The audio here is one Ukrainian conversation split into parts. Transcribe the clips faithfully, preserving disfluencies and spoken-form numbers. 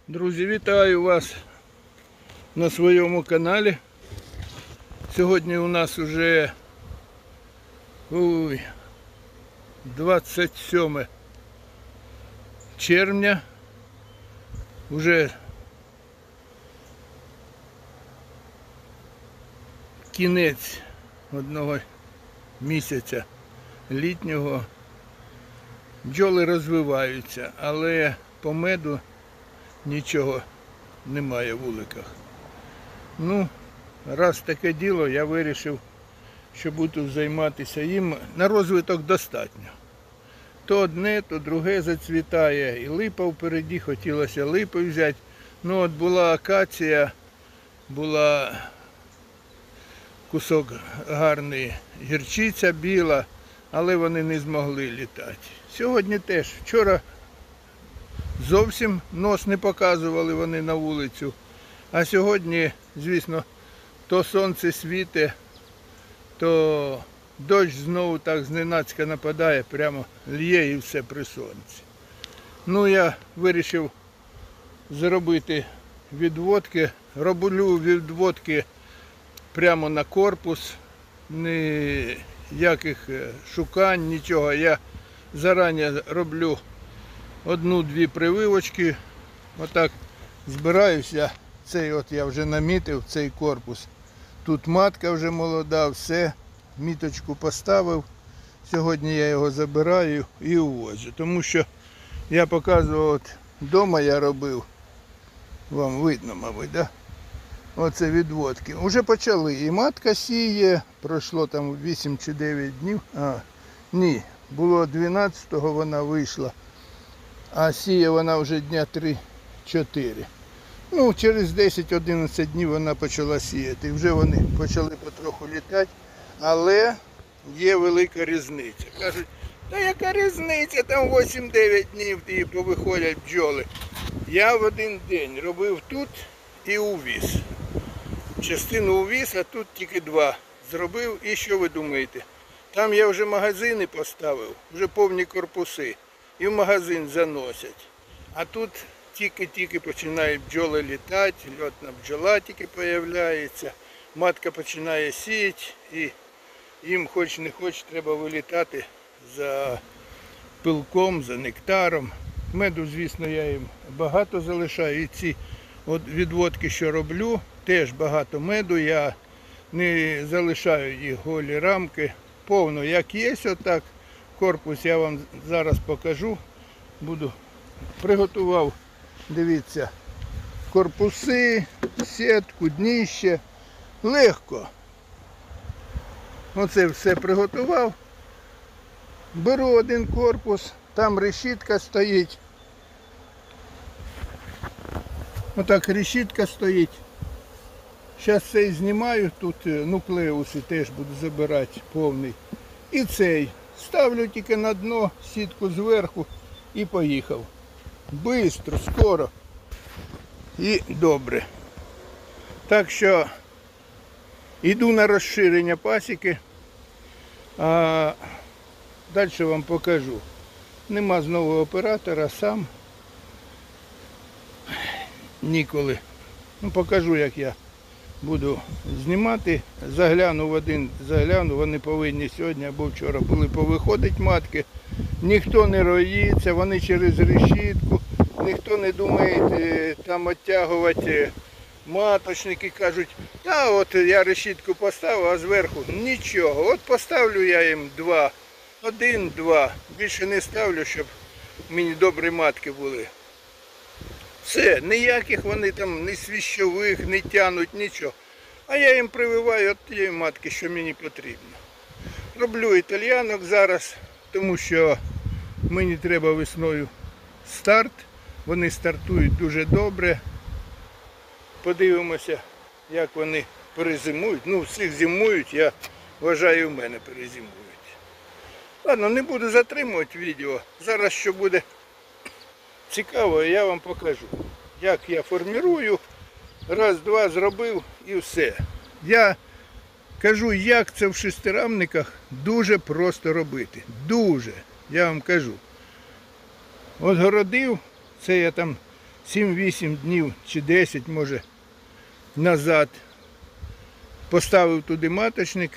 Друзі, вітаю вас на своєму каналі. Сьогодні у нас вже ой, двадцять сьоме червня. Уже кінець одного місяця літнього. Бджоли розвиваються, але по меду нічого немає в вуликах. Ну, раз таке діло, я вирішив, що буду займатися їм. На розвиток достатньо. То одне, то друге зацвітає. І липа впереді, хотілося липи взяти. Ну от була акація, була кусок гарний, гірчиця біла, але вони не змогли літати. Сьогодні теж. Вчора зовсім нос не показували вони на вулицю. А сьогодні, звісно, то сонце світе, то дощ знову так зненацька нападає, прямо лє і все при сонці. Ну, я вирішив зробити відводки. Роблю відводки прямо на корпус, ніяких шукань, нічого. Я зарані роблю одну-дві прививочки, отак збираюся. Цей от я вже намітив, цей корпус. Тут матка вже молода, все, міточку поставив. Сьогодні я його забираю і уводжу. Тому що я показував, от вдома я робив, вам видно, мабуть, да? Оце відводки. Уже почали. І матка сіє, пройшло там вісім чи дев'ять днів. А, ні, було дванадцятого вона вийшла. А сіє вона вже дня три-чотири. Ну, через десять-одинадцять днів вона почала сіяти. Вже вони почали потроху літати. Але є велика різниця. Кажуть, та яка різниця, там вісім-дев'ять днів і повиходять бджоли. Я в один день робив тут і увіз. Частину увіз, а тут тільки два зробив. І що ви думаєте? Там я вже магазини поставив, вже повні корпуси. І в магазин заносять. А тут тільки-тільки починають бджоли літати, льотна бджола тільки з'являється, матка починає сіяти, і їм хоч не хоч треба вилітати за пилком, за нектаром. Меду, звісно, я їм багато залишаю. І ці от відводки, що роблю, теж багато меду. Я не залишаю їх голі рамки. Повно, як є, отак. Корпус я вам зараз покажу. Буду приготував, дивіться, корпуси, сітку, дніще. Легко. Оце все приготував. Беру один корпус, там решітка стоїть. Отак решітка стоїть. Зараз цей знімаю, тут нуклеуси теж буду забирати повний. І цей. Ставлю тільки на дно, сітку зверху і поїхав. Бистро, скоро і добре. Так що йду на розширення пасіки, а далі вам покажу. Нема знову оператора, сам ніколи. Ну, покажу, як я буду знімати. Загляну в один, загляну, вони повинні сьогодні або вчора були повиходити матки. Ніхто не роїться, вони через решітку, ніхто не думає там оттягувати маточники. Кажуть, а от я решітку поставив, а зверху нічого. От поставлю я їм два, один-два. Більше не ставлю, щоб мені добрі матки були. Все, ніяких вони там ні свіщових, не тянуть, нічого. А я їм прививаю от тієї матки, що мені потрібно. Роблю італіянок зараз, тому що мені треба весною старт. Вони стартують дуже добре. Подивимося, як вони перезимують. Ну, всіх зимують, я вважаю, в мене перезимують. Ладно, не буду затримувати відео. Зараз, що буде цікаво, я вам покажу, як я формірую. Раз-два зробив і все. Я кажу, як це в шестирамниках дуже просто робити. Дуже, я вам кажу. От городив, це я там сім-вісім днів чи десять, може, назад поставив туди маточник.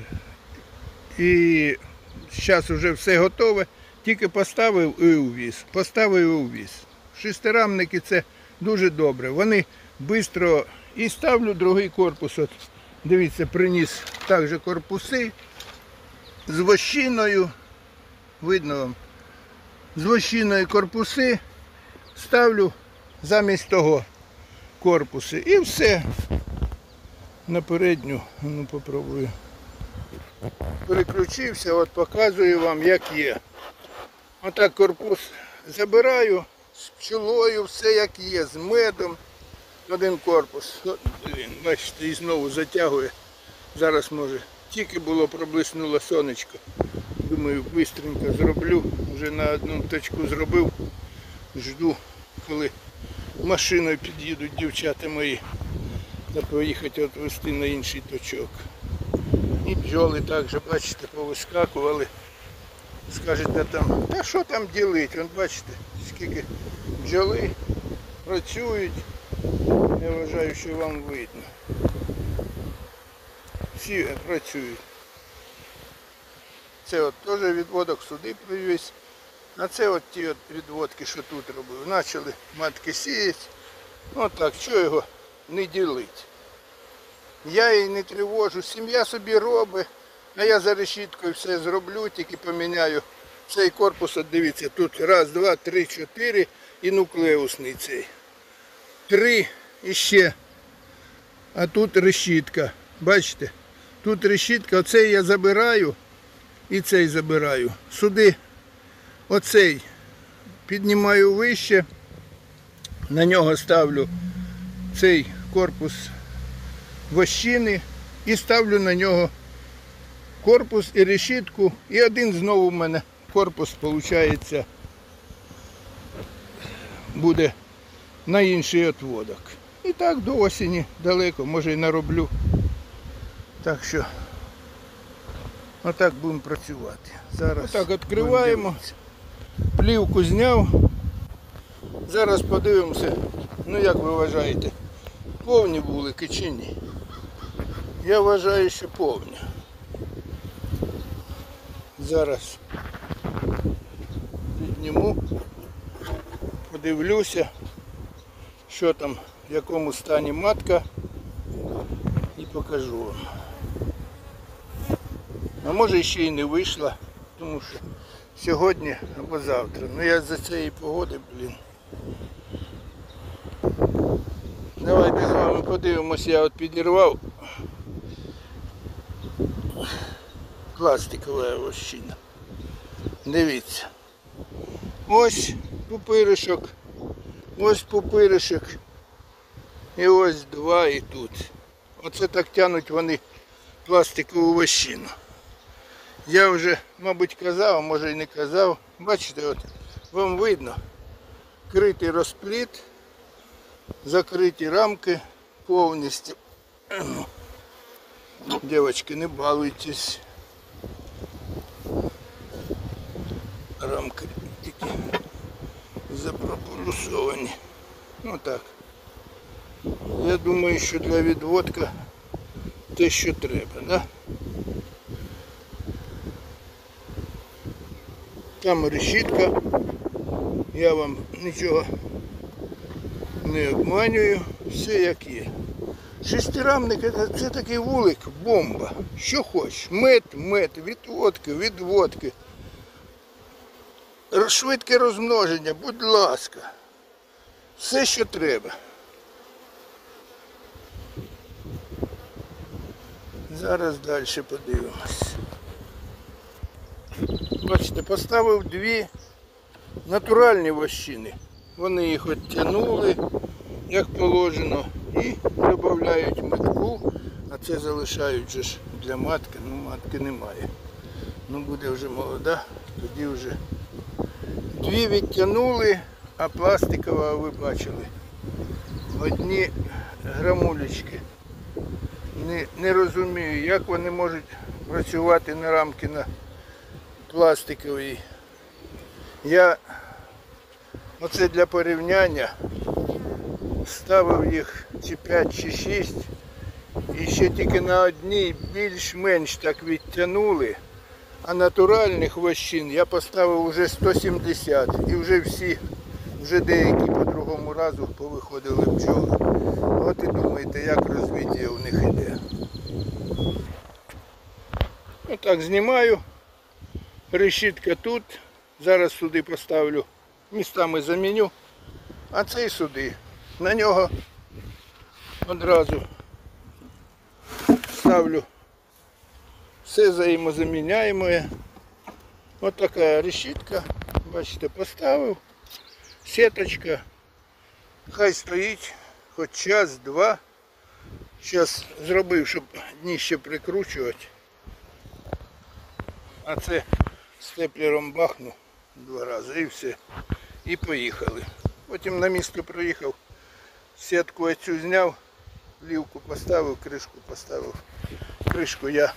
І зараз вже все готове. Тільки поставив і увіз. Поставив і увіз. Шестирамники це дуже добре. Вони швидко. І ставлю другий корпус. От, дивіться, приніс також корпуси з вощиною. Видно вам? З вощиною корпуси ставлю замість того корпуси. І все. На передню, ну попробую. Переключився, от показую вам, як є. Отак корпус забираю, з пчелою, все як є, з медом. Один корпус. От, блін, бачите, і знову затягує. Зараз може. Тільки було проблиснуло сонечко. Думаю, швидко зроблю. Вже на одну точку зробив. Жду, коли машиною під'їдуть дівчата мої. Та поїхати відвести на інший точок. І бджоли також, бачите, повискакували. Скажете там, та що там ділить? Вон бачите, скільки бджоли працюють. Я вважаю, що вам видно. Всі працюють. Це от теж відводок сюди привіз. А це от ті от відводки, що тут робив. Почали матки сіяти. От так, що його не ділить. Я її не тривожу, сім'я собі робить, а я за решіткою все зроблю, тільки поміняю цей корпус, от дивіться, тут раз, два, три, чотири і нуклеусний цей. Три і ще, а тут решітка, бачите, тут решітка, оцей я забираю і цей забираю. Сюди оцей піднімаю вище, на нього ставлю цей корпус вощини і ставлю на нього корпус і решітку. І один знову в мене корпус, виходить, буде на інший отводок. І так до осені далеко, може і нароблю. Так що, отак будемо працювати. Зараз отак відкриваємо, плівку зняв. Зараз подивимося, ну як ви вважаєте, повні вулики чи ні? Я вважаю, що повні. Зараз підніму, подивлюся, що там, в якому стані матка, і покажу вам. А може ще й не вийшла, тому що сьогодні або завтра. Ну я за цієї погоди, блін. Давайте з вами подивимося, я от підірвав. Пластикова вощина. Дивіться. Ось пупиришок, ось пупиришок. І ось два і тут. Оце так тянуть вони пластикову вощину. Я вже, мабуть, казав, а може і не казав. Бачите, от вам видно, критий розпліт, закриті рамки повністю. Дівчатки, не балуйтесь. Рамки такі запрополюсовані. Ну так. Я думаю, що для відводка те, що треба, да? Там решітка. Я вам нічого не обманюю. Все як є. Шестирамник – це такий вулик, бомба. Що хочеш. Мед, мед, відводки, відводки. Швидке розмноження, будь ласка. Все, що треба. Зараз далі подивимось. Бачите, поставив дві натуральні вощини. Вони їх відтягнули, як положено, і додають метку, а це залишають же ж для матки. Ну, матки немає. Ну, буде вже молода, тоді вже дві відтягнули, а пластикова, ви бачили, одні грамулечки. Не, не розумію, як вони можуть працювати на рамки на пластиковій. Я, оце для порівняння, ставив їх чи п'ять, чи шість. І ще тільки на одній більш-менш так відтягнули. А натуральних вощин я поставив вже сто сімдесят. І вже всі, вже деякі по другому разу повиходили бджоли. От і думаєте, як розвиття у них іде. Отак знімаю. Решітка тут. Зараз сюди поставлю. Містами заміню. А цей сюди. На нього одразу ставлю все взаємозаміняєме. Ось така решітка. Бачите, поставив. Сіточка. Хай стоїть хоч час-два. Зараз зробив, щоб дніще прикручувати. А це степлером бахну два рази і все. І поїхали. Потім на місто приїхав. Сітку оцю зняв. Лівку поставив, кришку поставив. Кришку я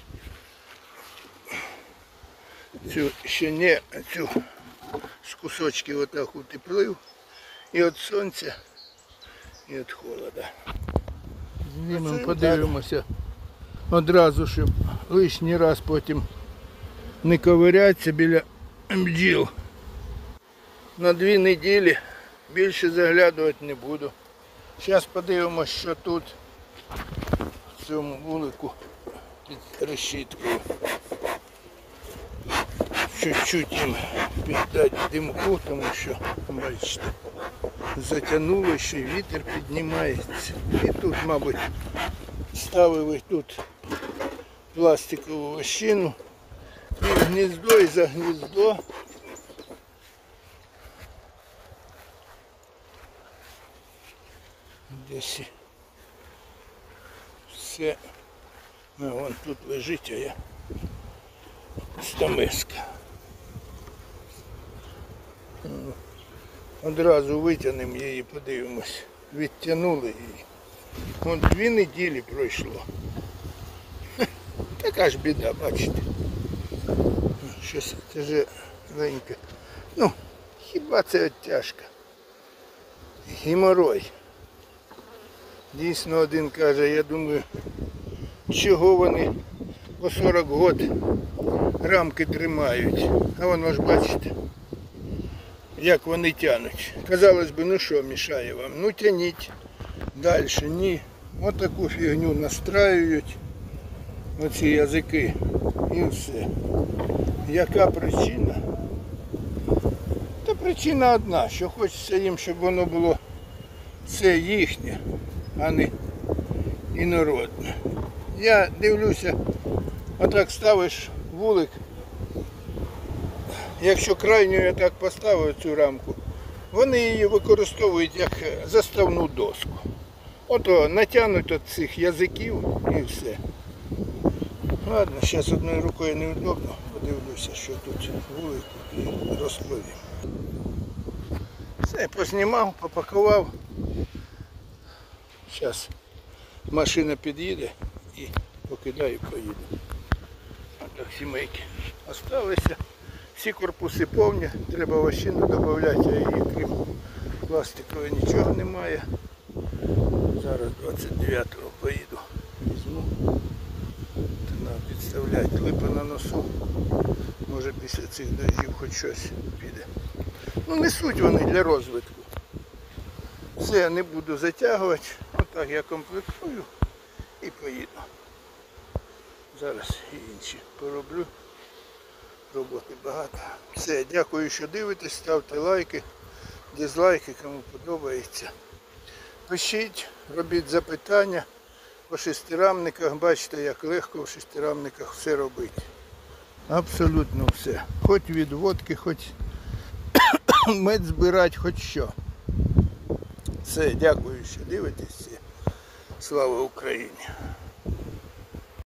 цю ще не, цю з кусочків отак утеплив. І від сонця, і від холода. Знімемо, подивимося одразу, щоб лишній раз потім не ковирятися біля бджіл. На дві неділі більше заглядувати не буду. Зараз подивимося, що тут в цьому вулику під решіткою. Чуть-чуть їм піддати димку, тому що, бачите, затягнуло, ще й вітер піднімається. І тут, мабуть, ставили тут пластикову вощину. І гніздо, і за гніздо. Десь все, а вон тут лежить, а я стамеска. Одразу витягнемо її, подивимось. Відтягнули її. Вон дві неділі пройшло. Така ж біда, бачите. Щось тяжеленьке. Ну, хіба це оттяжка? Геморой. Дійсно, один каже, я думаю, чого вони по сорок років рамки тримають. А воно ж бачите, як вони тянуть. Казалось би, ну що мішає вам? Ну тяніть далі. Ні. Ось таку фігню настраюють. Оці язики. І все. Яка причина? Та причина одна, що хочеться їм, щоб воно було все їхнє, а не інородне. Я дивлюся, отак ставиш вулик. Якщо крайню я так поставив цю рамку, вони її використовують як заставну доску. Ото натягнуть від цих язиків і все. Ладно, зараз одною рукою неудобно. Подивлюся, що тут вулик і розповім. Все, познімав, попакував. Зараз машина під'їде і покидаю, поїду. Так, сімейки залишилися. Всі корпуси повні, треба вощину додати, а її крім пластикової нічого немає. Зараз двадцять дев'ятого поїду, візьму. Треба підставляти, липа на носу. Може після цих дощів хоч щось піде. Ну несуть вони для розвитку. Все, не буду затягувати. Отак я комплектую і поїду. Зараз і інші пороблю. Роботи багато. Все, дякую, що дивитесь, ставте лайки, дизлайки, кому подобається. Пишіть, робіть запитання по шестирамниках. Бачите, як легко в шестирамниках все робити. Абсолютно все. Хоч відводки, хоч мед збирати, хоч що. Все, дякую, що дивитесь. Слава Україні!